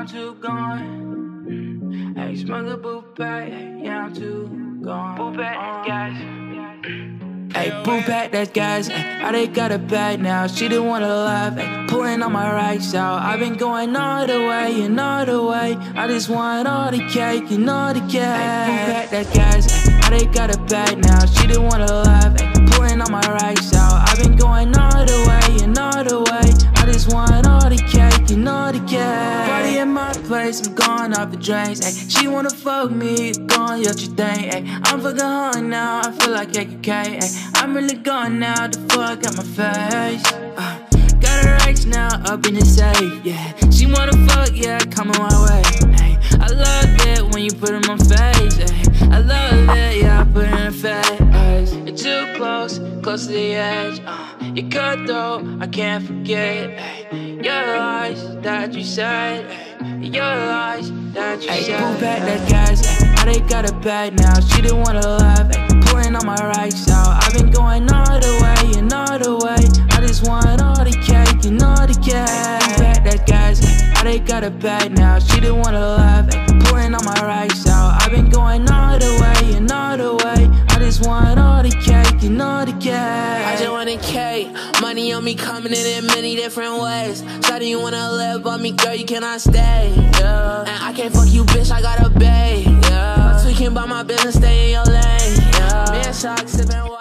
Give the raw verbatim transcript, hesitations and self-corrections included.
I'm too gone. Hey, smoke a boot bag, yeah, I'm too gone. Boot bag, guys. Hey, boot back that gas, ay, I they got a bag now, she didn't wanna laugh, ay, pulling on my rights out, I've been going all the way and all the way, I just want all the cake and all the cash. Boot back that gas, ay, I they got a bag now, she didn't wanna laugh, ay, pulling on my rights out, I've been going all the way and all the way, I just want all the cake and all the cash. Party at my place, I'm going off the drains, ay, she wanna fuck me, go on, what you think, ay, I'm fucking hung now, I feel like K K K, ay, I'm really gone now, the fuck out my face. uh, Got her rights now, up in the safe, yeah. She wanna fuck, yeah, coming my way, ay. I love it when you put it in my face, ay. I love it, yeah, I put it in her face. You're too close, close to the edge, uh, you cut though, I can't forget, ay. Your lies that you said, ay. Your lies that you ay, said. Pull back that gas, ay. I they got a bag now, she didn't wanna laugh, ay. Pulling on my rights out, I've been going all the way and all the way, I just want all the cake and all the cash. Back that gas, I they got a bag now, she didn't wanna laugh, ay. Pulling on my rights out, I've been going all the way and all the way, I just want all the cake and all the cash. I just want a cake, money on me coming in in many different ways. Shawty, you wanna live on me, girl, you cannot stay, yeah. And I can't fuck you, bitch, I got a bae, yeah. Tweaking by my business, stay in your lane, yeah. Me and Shock sipping water.